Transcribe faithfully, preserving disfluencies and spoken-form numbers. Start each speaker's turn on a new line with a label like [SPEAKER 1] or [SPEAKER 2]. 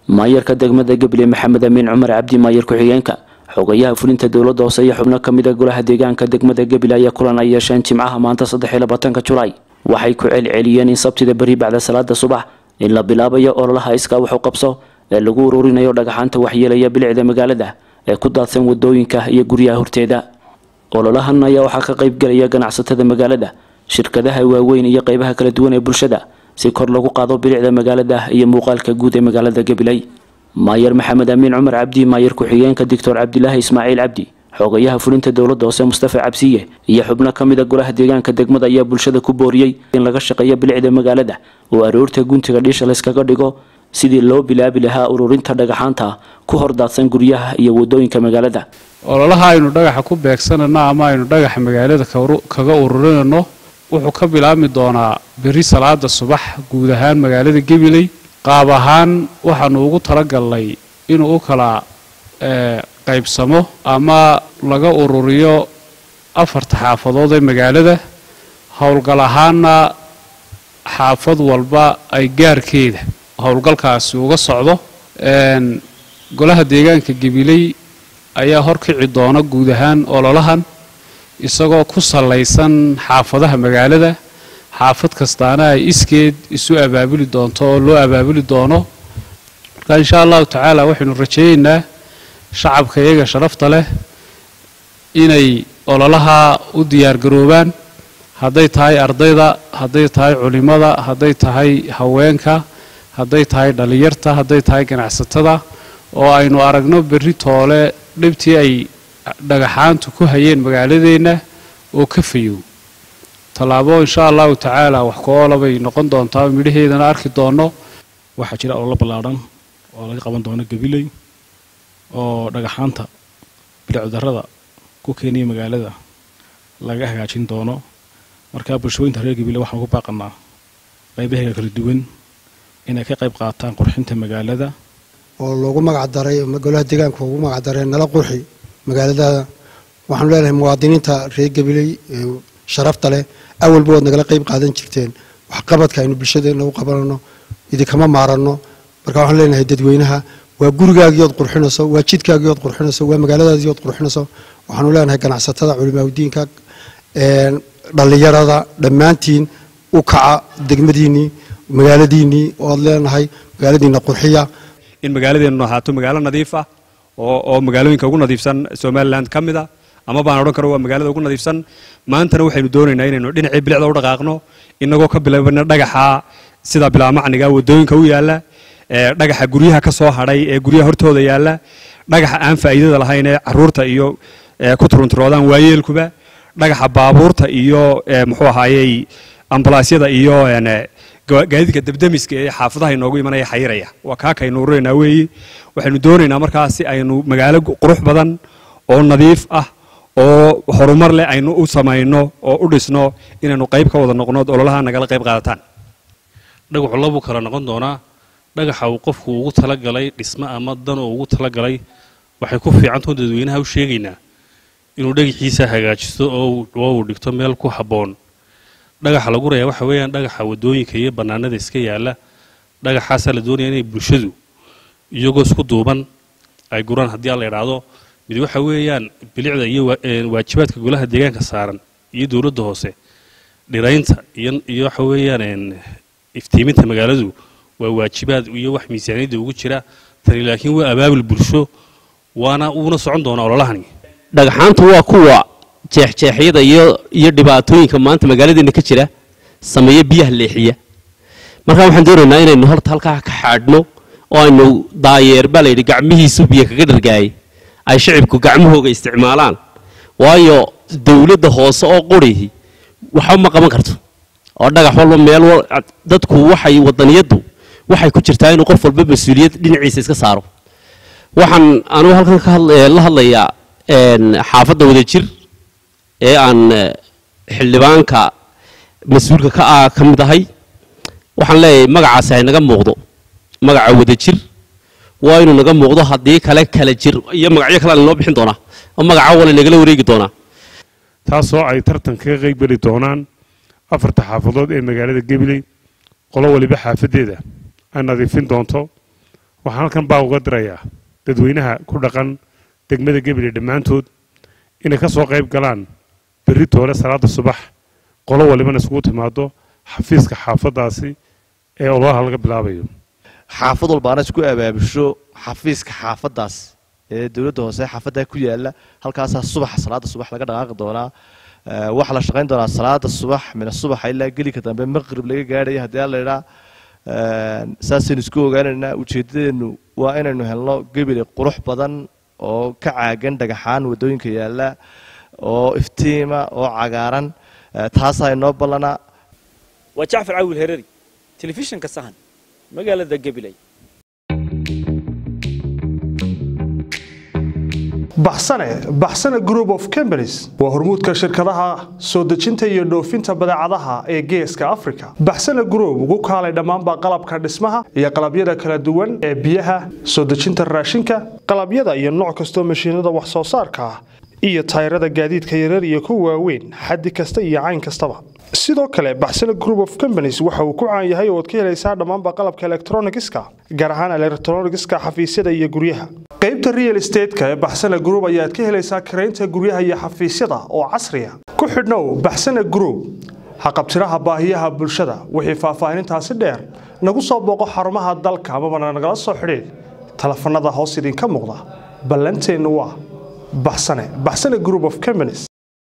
[SPEAKER 1] maayarka degmada Gabiley Maxamed Amiin Cumar Cabdi maayar ku-xigeenka xogayaha fulinta dawladda hoose iyo xubno kamid ah golaha deegaanka degmada Gabiley ayaa kulan ay yeesheen Jimcaha maanta saddex iyo labaatanka July waxay ku celceliyeen in sabtida bari bacda salaada subax in la bilaabayo ololaha iska wax u qabso ee lagu ururinayo dhagaxaanta waxyeelaya bilicda magaalada ee ku daadsan wadooyinka iyo guryaha horteeda. ololahan ayaa waxaa ka qayb galaya ganacsatada magaalada, shirkadaha waaweyn iyo qaybaha kala duwan ee bulshada si kor lagu qaado bilicda magaalada iyo muuqaalka guud ee magaalada Gabiley. maayar Maxamed Amiin Cumar Cabdi maayar ku-xigeenka Doctor Cabdilaahi Ismaaciil Cabdi xogayaha fulinta dawladda hoose Mustafa Cabsiye iyo xubno kamid ah golaha deegaanka degmada ayaa bulshada ku booriyay in laga shaqeeyo bilicda magaalada oo aroorta guntiga dhisha la iskaga dhigo sidii loo bilaabi lahaa ururinta dhagaxaanta ku hor daadsan guryaha iyo wadooyinka magaalada.
[SPEAKER 2] ololaha aynu dhagaxa ku beegsanayno ama aynu dhagaxa magaalada kaga ururinayno wuxuu ka bilaabmi doonaa bari salaada subax guud ahaan magaalada Gabiley. qaab ahaan waxaanu ugu talagalnay inuu u kala qaybsamo ama laga ururiyo afarta xaafadood ee magaalada, howlgal ahaana xaafad walba ay gaarkeeda howlgalkaasi uga socdo. golaha deegaanka Gabiley ayaa horkici doona guud ahaan ololahan isagoo ku salaysan xaafadaha magaalada. xaafad kastaana ay iskeed isu abaabuli doonto oo loo abaabuli doono. marka insha allahu tacaala waxaynu rajaynaynaa shacabka iyaga sharafta leh inay ololaha u diyaar garoobaan, hadday tahay ardayda, hadday tahay culimada, hadday tahay haweenka, hadday tahay dhalinyarta, hadday tahay ganacsatada, oo aynu aragno berri toole dhibtii ay dhagaxaantu ku hayeen magaaladeena oo ka fayow. talaabo insha allahu tacaala wax koola bay noqon doontaa, midhaheedana arki doono.
[SPEAKER 3] waxaa jira ololo ballaaran oo laga qaban doono Gabiley oo dhagaxaanta bilic darrada ku keenaya magaalada laga hagaajin doono. marka bulshooyinka reer Gabiley waxaan ku baaqanaa qaybaha kala duwan inay ka qayb qaataan qurxinta magaalada
[SPEAKER 4] oo loogu magac daray golaha deegaanka ugu magac daray nala qurxi magaalada. waxaan leeyahay muwaadiniinta reer Gabiley sharafta leh awal bood nagala qayb qaadan jirteen wax qabadka aynu bulshadeena u qabanano idikama maarano. marka waxaan leenahay dadweynaha waa gurigaagiyood qurxinayso, waa jidkaagiyood qurxinayso, waa magaaladaadiyood qurxinayso. waxaanu leenahay ganacsatada, culimaawidiinka, dhalinyarada dhammaantiin u kaca degmadiinii magaaladiinii ood leenahay magaaladiina qurxiya.
[SPEAKER 5] in magaaladeenu ahaato magaalo nadiif ah oo oo magaalooyinka ugu nadiifsan Somaliland ka mid ah ama baan oran karo waa magaalada ugu nadiifsan. maantana waxaynu doonaynaa inaynu dhinacii bilicda u dhaqaaqno inagoo ka bilaabana dhagaxa sida bilaa macniga wadooyinka u yaala, dhagaxa guryaha ka soo hadhay ee guryaha hortooda yaala, dhagaxa aan faa'iidada lahayn ee caruurta iyo ku turunturoodaan waayeelkuba, dhagaxa baabuurta iyo muxuu ahaayay ambalaasyada iyo gaadiidka dabdamiska ee xaafadaha inoogu imanaya xayiraya. waa kaa kaynu ururinaa weeyi. waxaynu doonaynaa markaas si aynu magaalo qurux badan oo nadiif ah oo horumar leh aynu u samayno oo u dhisno inaynu qayb ka wada noqono ololaha nagala qayb qaadataan.
[SPEAKER 3] dhagaxu labu kala noqon doonaa. dhagaxa uu qofku ugu talagalay dhismo ama dan oo ugu talagalay waxay ku fiicantahay dadweynaha u sheegaynaa inuu dhagaxiisa hagaajisto oo uu dhigto meel ku habboon. dhagaxa lagu reeyaa waxa weeyaan dhagaxa wadooyinka iyo bannaanada iska yaala. dhagaxaasa la doonaya inay bulshadu iyagoo isku duuban ay guraan haddii aan la idhaahdo. mid waxa weeyaan bilicda iyo waajibaadka golaha deegaanka saaran iyo dawladda hoose dhiraynta iyo iyo waxa weeyaan iftiiminta magaaladu waa waajibaad iyo wax miisaaniyada ugu jira. tani laakiin waa abaabul bulsho waana uuna socon doona ololahani.
[SPEAKER 6] dhagaxaantu waa kuwa jeexjeexyada iyo iyo dhibaatooyinka maanta magaaladeena ka jira sameeyo biyaha leexiya. marka waxaan doonaynaa inaynu horta halkaa ka xaadhno oo aynu daayeer baa layidhi gacmihiisu biyo kaga dhargaayay ay shacibku gacmahooga isticmaalaan. waayo dawladda hoose oo qurihi waxba ma qaban karto oo dhagax walba meel dadku waxay wadaniyadu waxay ku jirtaa inuu qof walba mas'uuliyad dhinaciisa iska saaro. waxaan anigu halkan ka la hadlayaa xaafadda Wadajir ee aan xildhibaanka mas'uulka ka ah ka mid ahay. waxaan leeyahay magacaas ay naga muuqdo, magaca Wadajir waa inuu naga muuqdo. haddii kale kala jir iyo magacyo kale aan loo bixin doonaa oo magaca wala nagala wareegi doonaa.
[SPEAKER 7] taasoo ay tartan kaga qayb geli doonaan afarta xaafadood ee magaalada Gabiley. qolo waliba xaafadeeda ay nadiifin doonto waxaan halkan baa uga dirayaa dadweynaha ku dhaqan degmada Gabiley dhammaantood inay ka soo qayb galaan berri toole salaada subax qolo walibana isugu timaado xafiiska xaafadaasi ee ololaha laga bilaabayo
[SPEAKER 8] xaafad walbaana isku abaabusho xafiiska xaafadaas ee dawladda hoose xaafada ku yaala halkaas subax salaada subax laga dhaqaaqi doonaa wax la shaqayn doonaa salaada subax min subax ilaa gali ka dambe maghrib laga gaadhay hadii la yiraahdo saaseen isku ogaanayna ujeedadeenu waa inaynu helno Gabiley qurux badan oo ka caagan dhagaxaan wadooyinka yaala oo iftiima oo cagaaran taas ay noo balana
[SPEAKER 9] waa Jaafar Awil Hereri telefishinka sahan magaalada Gabiley
[SPEAKER 10] baxsane baxsane group of companies waa hormuudka shirkadaha soo dejinta iyo dhoofinta badeecadaha ee geeska Afrika baxsane group ugu kaalay dhammaan qalabka dhismaha iyo qalabyada kala duwan ee biyaha soo dejinta raashinka qalabyada iyo nooc kasto mashiinada wax soo saarka iyo taayirada gaadiidka yaryar iyo kuwa waaweyn xaddi kasta iyo cayn kastaba sidoo kale baxsane group of companies waxa uu ku caan yahay oo ka helaysaa dhammaan qalabka electronicska gaar ahaan electronicska xafiisyada iyo guryaha qaybta real estate-ka ee baxsane group ayaad ka helaysaa kareynta guryaha iyo xafiisyada oo casri ah ku xidhnow baxsane group haqabtiraha baahiyaha bulshada wixii faahfaahintaasi dheer nagu soo booqo xarumaha dalka ama nagala soo xidhiidh telefoonada hoos idinka muuqda ballanteenu waa baxsane baxsane group of companies